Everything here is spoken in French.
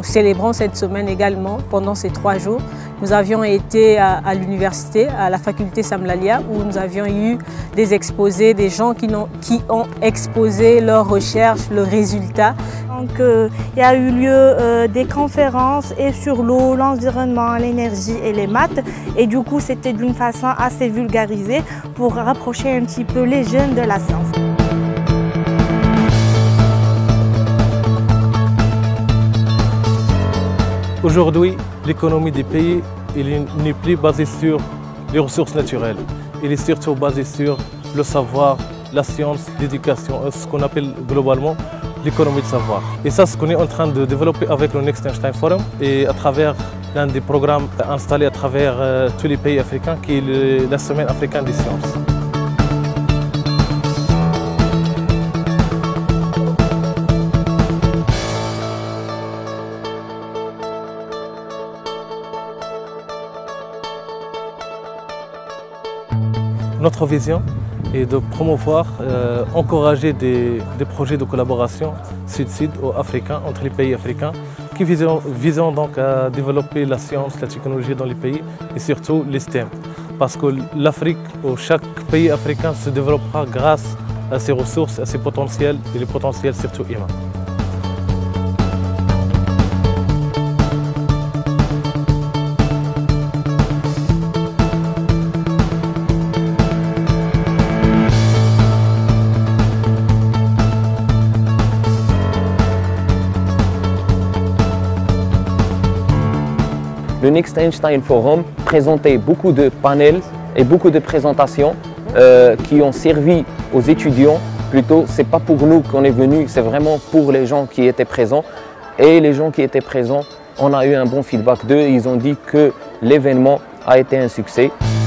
célébrons cette semaine également pendant ces 3 jours. Nous avions été à l'université, à la faculté Samlalia, où nous avions eu des exposés, des gens qui ont exposé leurs recherches, leurs résultats. Donc, il y a eu lieu des conférences et sur l'eau, l'environnement, l'énergie et les maths. Et du coup, c'était d'une façon assez vulgarisée pour rapprocher un petit peu les jeunes de la science. Aujourd'hui, l'économie des pays n'est plus basée sur les ressources naturelles. Elle est surtout basée sur le savoir, la science, l'éducation, ce qu'on appelle globalement l'économie de savoir. Et ça, c'est ce qu'on est en train de développer avec le Next Einstein Forum et à travers l'un des programmes installés à travers tous les pays africains qui est la Semaine africaine des sciences. Notre vision est de promouvoir, encourager des projets de collaboration sud-sud ou africains, entre les pays africains, qui visent donc à développer la science, la technologie dans les pays et surtout les STEM. Parce que l'Afrique, ou chaque pays africain se développera grâce à ses ressources, à ses potentiels et les potentiels surtout humains. Le Next Einstein Forum présentait beaucoup de panels et beaucoup de présentations qui ont servi aux étudiants. Plutôt, ce n'est pas pour nous qu'on est venus, c'est vraiment pour les gens qui étaient présents. Et les gens qui étaient présents, on a eu un bon feedback d'eux. Ils ont dit que l'événement a été un succès.